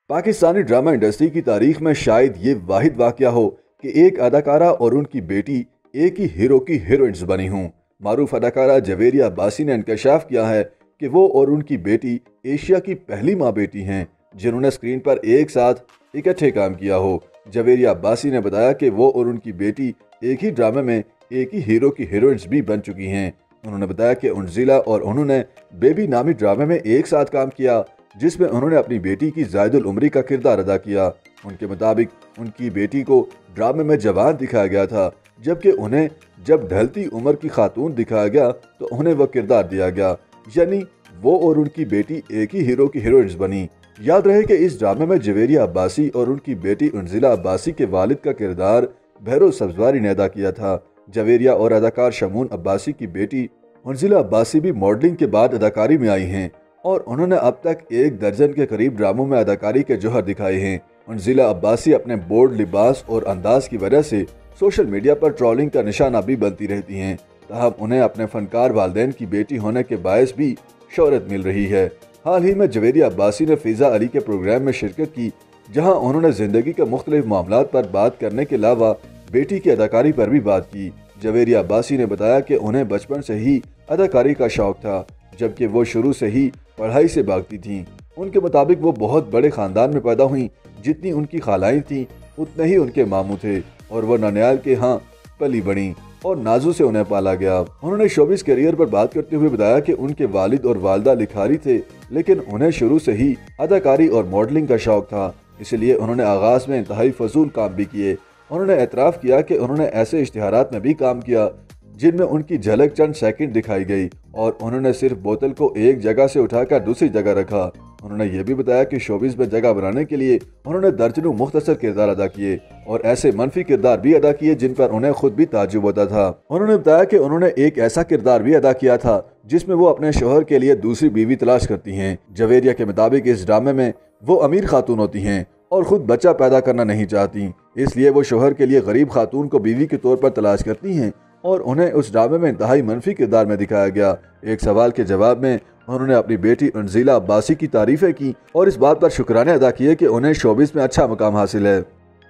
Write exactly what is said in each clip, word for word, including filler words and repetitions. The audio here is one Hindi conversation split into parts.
पाकिस्तानी ड्रामा इंडस्ट्री की तारीख में शायद ये वाहिद वाकया हो कि एक अदाकारा और उनकी बेटी एक ही हीरो की हीरोइंस बनी हूँ। मारूफ अदाकारा जवेरिया अब्बासी ने इंकशाफ किया है कि वो और उनकी बेटी एशिया की पहली माँ बेटी हैं जिन्होंने स्क्रीन पर एक साथ इकट्ठे काम किया हो। जवेरिया अब्बासी ने बताया कि वो और उनकी बेटी एक ही ड्रामे में एक ही हीरो की हीरोइंस भी बन चुकी हैं। उन्होंने बताया कि उन्जिला और उन्होंने बेबी नामी ड्रामे में एक साथ काम किया जिसमें उन्होंने अपनी बेटी की जायदुल उम्री का किरदार अदा किया। उनके मुताबिक उनकी बेटी को ड्रामे में जवान दिखाया गया था, जबकि उन्हें जब ढलती उम्र की खातून दिखाया गया तो उन्हें वह किरदार दिया गया, यानी वो और उनकी बेटी एक ही हीरो की हीरोइंस बनी। याद रहे कि इस ड्रामे में जवेरिया अब्बासी और उनकी बेटी उन्जिला अब्बासी के वालिद का किरदार भैरो सब्जवारी ने अदा किया था। जवेरिया और अदाकार शमून अब्बासी की बेटी उन्जिला अब्बासी भी मॉडलिंग के बाद अदाकारी में आई हैं और उन्होंने अब तक एक दर्जन के करीब ड्रामों में अदाकारी के जौहर दिखाए हैं। उन्जिला अब्बासी अपने बोल्ड लिबास और अंदाज की वजह से सोशल मीडिया पर ट्रोलिंग का निशाना भी बनती रहती हैं। तहम उन्हें अपने फनकार वालिदैन की बेटी होने के बायस भी शोहरत मिल रही है। हाल ही में जवेरिया अब्बासी ने फिजा अली के प्रोग्राम में शिरकत की, जहां उन्होंने जिंदगी के मुख्तलिफ मामलात पर बात करने के अलावा बेटी की अदाकारी पर भी बात की। जवेरिया अब्बासी ने बताया कि उन्हें बचपन से ही अदाकारी का शौक था, जबकि वो शुरू से ही पढ़ाई से भागती थीं। उनके मुताबिक वो बहुत बड़े खानदान में पैदा हुई, जितनी उनकी खालाएं थीं उतने ही उनके मामू थे और वो ननियाल के यहाँ पली बड़ी और नाजू से उन्हें पाला गया। उन्होंने शोबिस करियर पर बात करते हुए बताया कि उनके वालिद और वालदा लिखारी थे, लेकिन उन्हें शुरू से ही अदाकारी और मॉडलिंग का शौक था, इसलिए उन्होंने आगाज में इंतहाई फजूल काम भी किए। उन्होंने एतराफ़ किया कि उन्होंने ऐसे इश्तिहारात में भी काम किया जिनमें उनकी झलक चंद सेकंड दिखाई गई और उन्होंने सिर्फ बोतल को एक जगह से उठाकर दूसरी जगह रखा। उन्होंने ये भी बताया कि शोबिस में जगह बनाने के लिए उन्होंने दर्जनों मुख्तसर किरदार अदा किए और ऐसे मनफी किरदार भी अदा किए जिन पर उन्हें खुद भी ताज्जुब होता था। उन्होंने बताया कि उन्होंने एक ऐसा किरदार भी अदा किया था जिसमें वो अपने शोहर के लिए दूसरी बीवी तलाश करती हैं। जवेरिया के मुताबिक इस ड्रामे में वो अमीर खातून होती हैं और खुद बच्चा पैदा करना नहीं चाहती, इसलिए वो शोहर के लिए गरीब खातून को बीवी के तौर पर तलाश करती हैं और उन्हें उस ड्रामे में इंतहाई मनफी किरदार में दिखाया गया। एक सवाल के जवाब में उन्होंने अपनी बेटी उन्जिला अब्बासी की तारीफें की और इस बात पर शुक्राने अदा किए कि उन्हें शोबिस में अच्छा मुकाम हासिल है।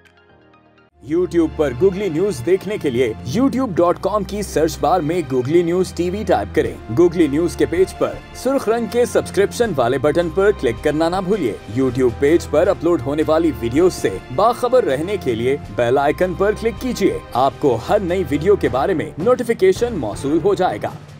YouTube पर गूगली न्यूज देखने के लिए यूट्यूब डॉट कॉम की सर्च बार में गूगली न्यूज टीवी टाइप करें। गूगली न्यूज के पेज पर सुर्ख रंग के सब्सक्रिप्शन वाले बटन पर क्लिक करना ना भूलिए। YouTube पेज पर अपलोड होने वाली वीडियोस से बाखबर रहने के लिए बेल आइकन पर क्लिक कीजिए। आपको हर नई वीडियो के बारे में नोटिफिकेशन मौसूल हो जाएगा।